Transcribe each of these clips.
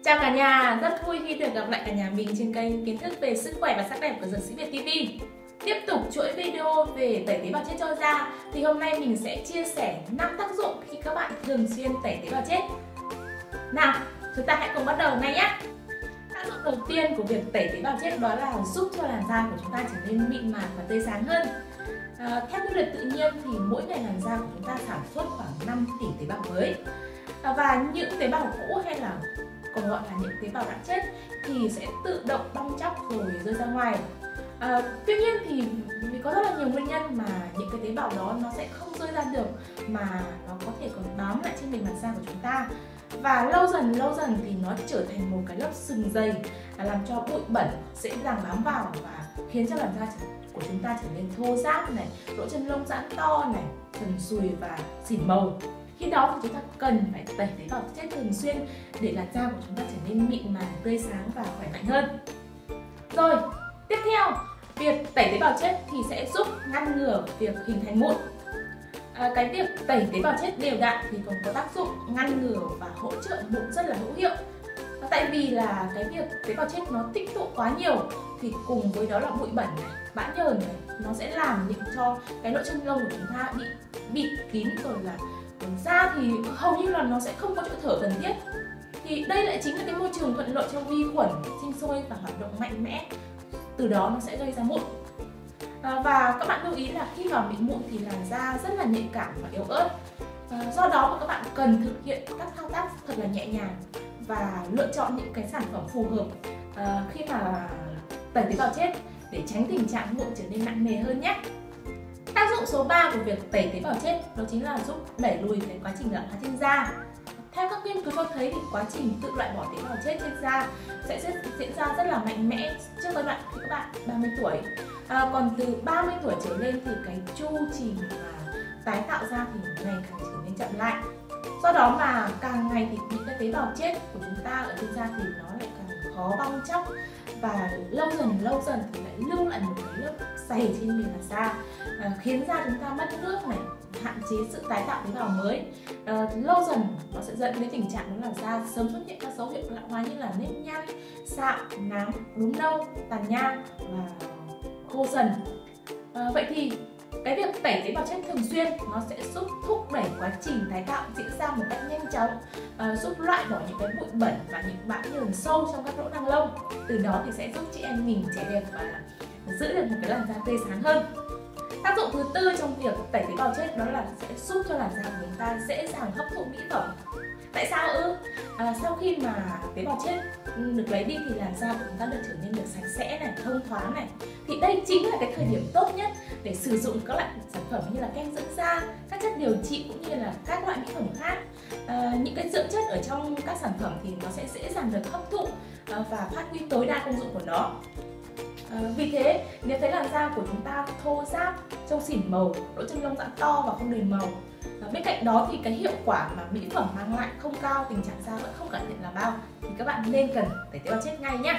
Chào cả nhà, rất vui khi được gặp lại cả nhà mình trên kênh kiến thức về sức khỏe và sắc đẹp của Dược sĩ Việt TV. Tiếp tục chuỗi video về tẩy tế bào chết cho da thì hôm nay mình sẽ chia sẻ 5 tác dụng khi các bạn thường xuyên tẩy tế bào chết. Nào, chúng ta hãy cùng bắt đầu ngay nhé. Tác dụng đầu tiên của việc tẩy tế bào chết đó là giúp cho làn da của chúng ta trở nên mịn màng và tươi sáng hơn. Theo quy luật tự nhiên thì mỗi ngày làn da của chúng ta sản xuất khoảng 5 tỷ tế bào mới. Và những tế bào cũ hay là còn gọi là những tế bào đã chết thì sẽ tự động bong chóc rồi rơi ra ngoài. Tuy nhiên thì vì có rất là nhiều nguyên nhân mà những cái tế bào đó nó sẽ không rơi ra được, mà nó có thể còn bám lại trên bề mặt da của chúng ta. Và lâu dần thì nó trở thành một cái lớp sừng dày làm cho bụi bẩn dễ dàng bám vào và khiến cho làn da của chúng ta trở nên thô ráp này, lỗ chân lông giãn to này, sần sùi và xỉn màu. Khi đó thì chúng ta cần phải tẩy tế bào chết thường xuyên để làn da của chúng ta trở nên mịn màng, tươi sáng và khỏe mạnh hơn. Rồi, tiếp theo, việc tẩy tế bào chết thì sẽ giúp ngăn ngừa việc hình thành mụn. Cái việc tẩy tế bào chết đều đặn thì còn có tác dụng ngăn ngừa và hỗ trợ mụn rất là hữu hiệu. Tại vì là cái việc tế bào chết nó tích tụ quá nhiều thì cùng với đó là bụi bẩn này, bã nhờn này, nó sẽ làm cho cái lỗ chân lông của chúng ta bị bịt kín, rồi là da thì hầu như là nó sẽ không có chỗ thở cần thiết. Thì đây lại chính là cái môi trường thuận lợi cho vi khuẩn sinh sôi và hoạt động mạnh mẽ, từ đó nó sẽ gây ra mụn. Và các bạn lưu ý là khi mà bị mụn thì làn da rất là nhạy cảm và yếu ớt. Do đó mà các bạn cần thực hiện các thao tác thật là nhẹ nhàng và lựa chọn những cái sản phẩm phù hợp khi mà tẩy tế bào chết để tránh tình trạng mụn trở nên nặng nề hơn nhé. Tác dụng số 3 của việc tẩy tế bào chết đó chính là giúp đẩy lùi cái quá trình lão hóa trên da. Theo các nghiên cứu cho thấy thì quá trình tự loại bỏ tế bào chết trên da sẽ diễn ra rất là mạnh mẽ trước giai đoạn khi các bạn 30 tuổi. Còn từ 30 tuổi trở lên thì cái chu trình mà tái tạo da thì ngày càng trở nên chậm lại. Do đó mà càng ngày thì những cái tế bào chết của chúng ta ở trên da thì nó lại càng khó bong chóc, và lâu dần thì lại lưu lại một cái lớp dày trên bề mặt da, khiến da chúng ta mất nước này, hạn chế sự tái tạo tế bào mới. Lâu dần nó sẽ dẫn đến tình trạng đó là da sớm xuất hiện các dấu hiệu lão hóa như là nếp nhăn, sạm, nám, đốm nâu, tàn nhang và khô dần. Vậy thì cái việc tẩy tế bào chết thường xuyên nó sẽ giúp thúc đẩy quá trình tái tạo diễn ra một cách nhanh chóng, giúp loại bỏ những cái bụi bẩn và những bã nhờn sâu trong các lỗ năng lông. Từ đó thì sẽ giúp chị em mình trẻ đẹp và giữ được một cái làn da tươi sáng hơn. Tác dụng thứ tư trong việc tẩy tế bào chết đó là sẽ giúp cho làn da của chúng ta dễ dàng hấp thụ mỹ phẩm. Tại sao ư? Sau khi mà tế bào chết được lấy đi thì làn da của chúng ta được trở nên được sạch sẽ này, thông thoáng này. Thì đây chính là cái thời điểm tốt nhất để sử dụng các loại sản phẩm như là kem dưỡng da, các chất điều trị cũng như là các loại mỹ phẩm khác. Những cái dưỡng chất ở trong các sản phẩm thì nó sẽ dễ dàng được hấp thụ và phát huy tối đa công dụng của nó. Vì thế nếu thấy làn da của chúng ta thô ráp, trông xỉn màu, lỗ chân lông giãn to và không đầy màu, bên cạnh đó thì cái hiệu quả mà mỹ phẩm mang lại không cao, tình trạng da vẫn không cải thiện là bao, thì các bạn nên cần tẩy tế bào chết ngay nhé.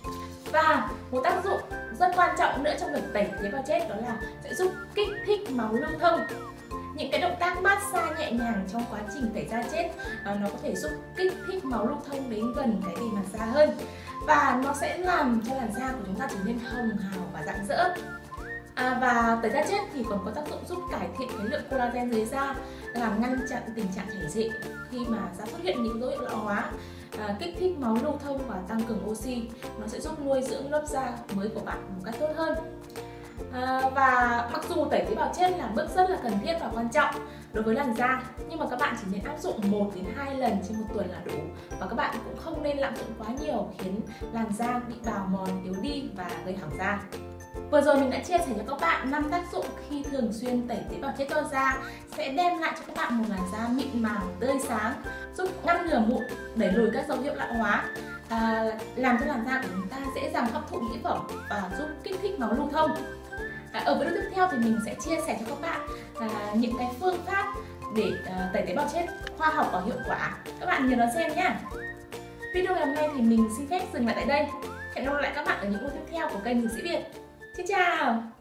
Và một tác dụng rất quan trọng nữa trong việc tẩy tế bào chết đó là sẽ giúp kích thích máu lưu thông. Những cái động tác massage nhẹ nhàng trong quá trình tẩy da chết nó có thể giúp kích thích máu lưu thông đến gần cái bề mặt da hơn, và nó sẽ làm cho làn da của chúng ta trở nên hồng hào và rạng rỡ. Và tẩy da chết thì còn có tác dụng giúp cải thiện cái lượng collagen dưới da, làm ngăn chặn tình trạng chảy xệ khi mà da xuất hiện những dấu hiệu lão hóa, kích thích máu lưu thông và tăng cường oxy. Nó sẽ giúp nuôi dưỡng lớp da mới của bạn một cách tốt hơn. Và mặc dù tẩy tế bào chết là bước rất là cần thiết và quan trọng đối với làn da, nhưng mà các bạn chỉ nên áp dụng 1 đến 2 lần trên một tuần là đủ, và các bạn cũng không nên lạm dụng quá nhiều khiến làn da bị bào mòn, yếu đi và gây hỏng da. Vừa rồi mình đã chia sẻ cho các bạn 5 tác dụng khi thường xuyên tẩy tế bào chết cho da sẽ đem lại cho các bạn một làn da mịn màng, tươi sáng, giúp ngăn ngừa mụn, đẩy lùi các dấu hiệu lão hóa, làm cho làn da của chúng ta dễ dàng hấp thụ mỹ phẩm và giúp kích thích máu lưu thông. Ở video tiếp theo thì mình sẽ chia sẻ cho các bạn những cái phương pháp để tẩy tế bào chết khoa học và hiệu quả. Các bạn nhớ đón xem nhé. Video ngày hôm nay thì mình xin phép dừng lại tại đây. Hẹn gặp lại các bạn ở những video tiếp theo của kênh Dược sĩ Việt. Xin chào!